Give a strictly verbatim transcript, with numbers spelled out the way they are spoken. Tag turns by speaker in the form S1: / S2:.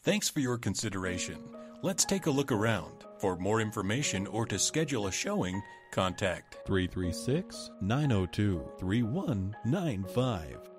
S1: Thanks for your consideration. Let's take a look around. For more information or to schedule a showing, contact
S2: three three six, nine oh two, three one nine five.